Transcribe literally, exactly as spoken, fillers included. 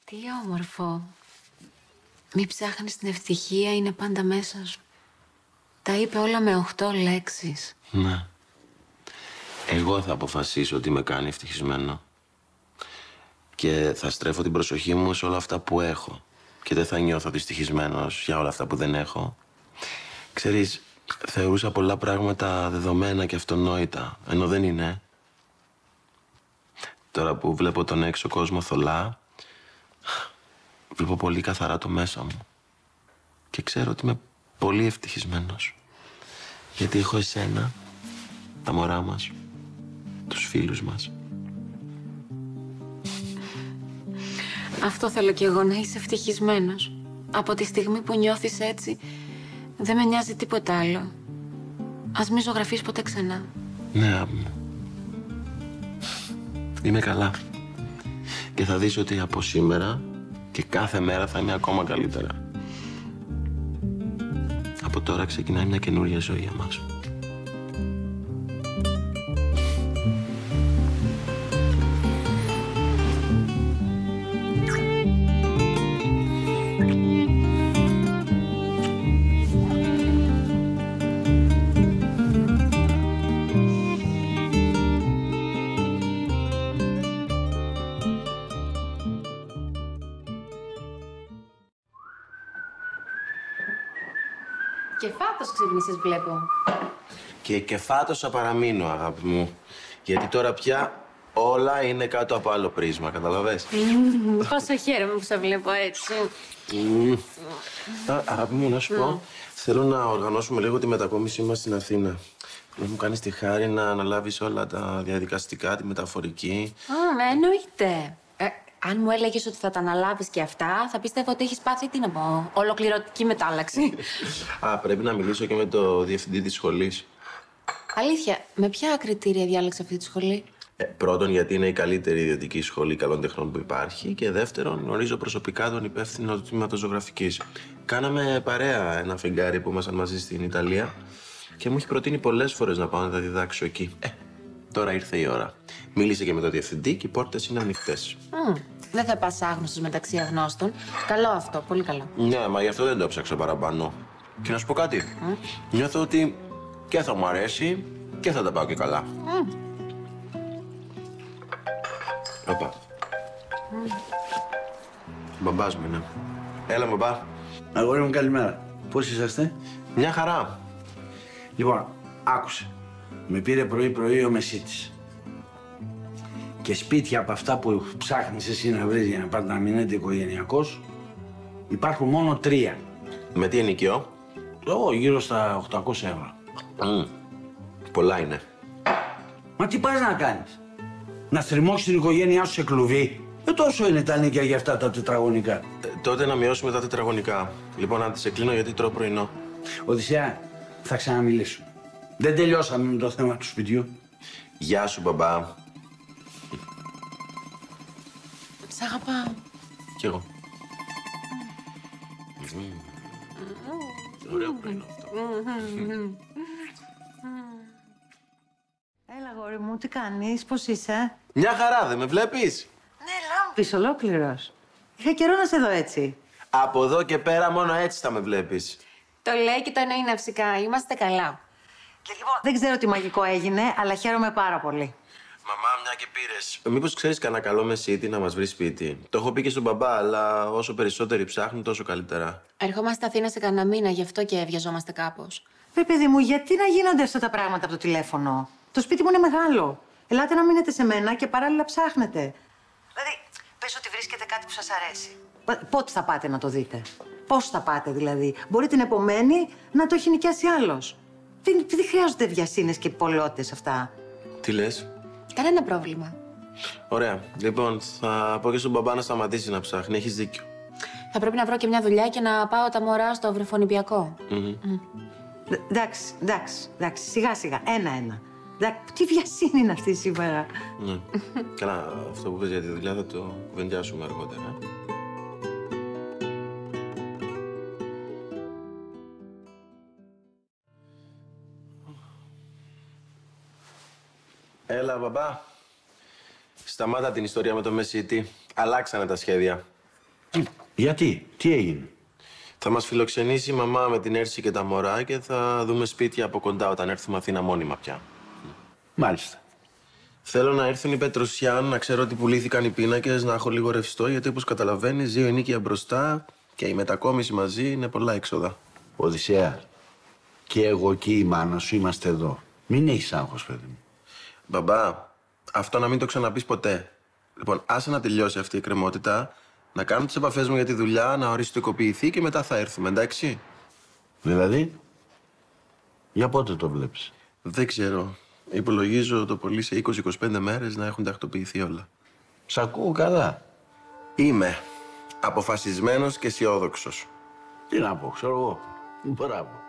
Τι όμορφο. Μη ψάχνεις την ευτυχία, είναι πάντα μέσα σου. Τα είπε όλα με οχτώ λέξεις. Ναι. Εγώ θα αποφασίσω τι με κάνει ευτυχισμένο. Και θα στρέφω την προσοχή μου σε όλα αυτά που έχω. Και δεν θα νιώθω δυστυχισμένος για όλα αυτά που δεν έχω. Ξέρεις, θεωρούσα πολλά πράγματα δεδομένα και αυτονόητα, ενώ δεν είναι. Τώρα που βλέπω τον έξω κόσμο θολά, βλέπω πολύ καθαρά το μέσα μου. Και ξέρω ότι είμαι πολύ ευτυχισμένος. Γιατί έχω εσένα, τα μωρά μας, τους φίλους μας. Αυτό θέλω κι εγώ, να είσαι ευτυχισμένος. Από τη στιγμή που νιώθεις έτσι, δεν με νοιάζει τίποτα άλλο. Ας μη ζωγραφείς ποτέ ξανά. Ναι, αγάπη μου. Είμαι καλά. Και θα δεις ότι από σήμερα και κάθε μέρα θα είμαι ακόμα καλύτερα. Από τώρα ξεκινάει μια καινούργια ζωή για μας. Και φάτος ξύπνησες, βλέπω. Και κεφάτος θα παραμείνω, αγάπη μου. Γιατί τώρα πια όλα είναι κάτω από άλλο πρίσμα, καταλαβες. Mm, πόσο χαίρομαι που σε βλέπω έτσι. Mm. Α, αγάπη μου, να σου mm. πω, θέλω να οργανώσουμε λίγο τη μετακόμισή μας στην Αθήνα. Να μου κάνεις τη χάρη να αναλάβεις όλα τα διαδικαστικά, τη μεταφορική. Α, mm, εννοείται. Ε, αν μου έλεγες ότι θα τα αναλάβεις και αυτά, θα πίστευα ότι έχεις πάθει, τι να πω, ολοκληρωτική μετάλλαξη. Α, πρέπει να μιλήσω και με το διευθυντή της σχολής. Αλήθεια, με ποια κριτήρια διάλεξε αυτή τη σχολή? Ε, πρώτον, γιατί είναι η καλύτερη ιδιωτική σχολή καλών τεχνών που υπάρχει. Και δεύτερον, γνωρίζω προσωπικά τον υπεύθυνο του τμήματος ζωγραφικής. Κάναμε παρέα ένα φεγγάρι που ήμασταν μαζί στην Ιταλία και μου έχει προτείνει πολλές φορές να πάω να τα διδάξω εκεί. Ε, τώρα ήρθε η ώρα. Μίλησε και με τον διευθυντή και οι πόρτες είναι ανοιχτές. Mm, δεν θα πας άγνωστος μεταξύ αγνώστων. Καλό αυτό, πολύ καλό. Ναι, μα γι' αυτό δεν το ψάξα παραπάνω. Και να σου πω κάτι. Mm. Νιώθω ότι και θα μου αρέσει και θα τα πάω και καλά. Mm. Όπα. Mm. Μπαμπάς μου είναι. Έλα, μπαμπά. Αγόρι μου, καλημέρα. Πώς είσαστε? Μια χαρά. Λοιπόν, άκουσε. Με πήρε πρωί-πρωί ο Μεσίτης. Και σπίτια από αυτά που ψάχνεις εσύ να βρεις για να πάτε να μείνετε οικογενειακός, υπάρχουν μόνο τρία. Με τι ενοικιό? Εγώ γύρω στα οκτακόσια ευρώ. Mm. Πολλά είναι. Μα τι πας να κάνεις? Να στριμώξεις την οικογένειά σου σε κλουβί? Ε, τόσο είναι τα νίκια για αυτά τα τετραγωνικά. Ε, τότε να μειώσουμε τα τετραγωνικά. Λοιπόν, να τις εκλείνω γιατί τρώω πρωινό. Οδυσσέα, θα ξαναμιλήσουμε. Δεν τελειώσαμε με το θέμα του σπιτιού. Γεια σου, μπαμπά. Σ' αγαπάω. Κι εγώ. Mm. Mm. Ωραίο πρωινό αυτό. Έλα, γόρι μου, τι κάνεις, πώς είσαι? Μια χαρά, δεν με βλέπεις? Ναι, λάμπεις ολόκληρος. Είχα καιρό να σε δω έτσι. Από εδώ και πέρα μόνο έτσι θα με βλέπεις. Το λέει και το εννοεί ναυσικά. Είμαστε καλά. Και λοιπόν, δεν ξέρω τι μαγικό έγινε, αλλά χαίρομαι πάρα πολύ. Μαμά, μια και πήρες. Μήπως ξέρεις κανένα καλό μεσίτη να μας βρει σπίτι? Το έχω πει και στον μπαμπά, αλλά όσο περισσότεροι ψάχνουν, τόσο καλύτερα. Ερχόμαστε Αθήνα σε κανένα μήνα, γι' αυτό και βιαζόμαστε κάπως. Ρε παιδί μου, γιατί να γίνονται αυτά τα πράγματα από το τηλέφωνο? Το σπίτι μου είναι μεγάλο. Ελάτε να μείνετε σε μένα και παράλληλα ψάχνετε. Δηλαδή, πες ότι βρίσκεται κάτι που σας αρέσει. Πότε θα πάτε να το δείτε? Πώς θα πάτε δηλαδή? Μπορεί την επομένη να το έχει νοικιάσει άλλος. Δεν, δεν χρειάζονται βιασύνες και πολλότητες αυτά. Τι λες? Κανένα πρόβλημα. Ωραία. Λοιπόν, θα πω και στον μπαμπά να σταματήσει να ψάχνει. Έχεις δίκιο. Θα πρέπει να βρω και μια δουλειά και να πάω τα μωρά στο βρεφονιπιακό. Mm-hmm. Mm. Εντάξει, εντάξει, εντάξει. Σιγά σιγά. Ένα-ένα. Τι βιασύνη είναι αυτή σήμερα. Ναι. Καλά, αυτό που πες για τη δουλειά θα το κουβεντιάσουμε αργότερα. Έλα, μπαμπά. Σταμάτα την ιστορία με το Μεσίτη. Αλλάξανε τα σχέδια. Γιατί, τι έγινε? Θα μας φιλοξενήσει η μαμά με την Έρση και τα μωρά και θα δούμε σπίτια από κοντά όταν έρθουμε Αθήνα μόνιμα πια. Μάλιστα. Θέλω να έρθουν οι Πετροσιάν, να ξέρω ότι πουλήθηκαν οι πίνακες, να έχω λίγο ρευστό, γιατί όπως καταλαβαίνεις, ζει ο ενοίκια μπροστά και η μετακόμιση μαζί είναι πολλά έξοδα. Οδυσσέα, και εγώ και η μάνα σου είμαστε εδώ. Μην έχεις άγχος, παιδί μου. Μπαμπά, αυτό να μην το ξαναπείς ποτέ. Λοιπόν, άσε να τελειώσει αυτή η εκκρεμότητα, να κάνω τις επαφές μου για τη δουλειά, να οριστικοποιηθεί και μετά θα έρθουμε, εντάξει. Δηλαδή, για πότε το βλέπεις? Δεν ξέρω. Υπολογίζω το πολύ σε είκοσι με είκοσι πέντε μέρες να έχουν τακτοποιηθεί όλα. Σ' ακούω καλά. Είμαι αποφασισμένος και αισιόδοξος. Τι να πω, ξέρω εγώ. Μπράβο.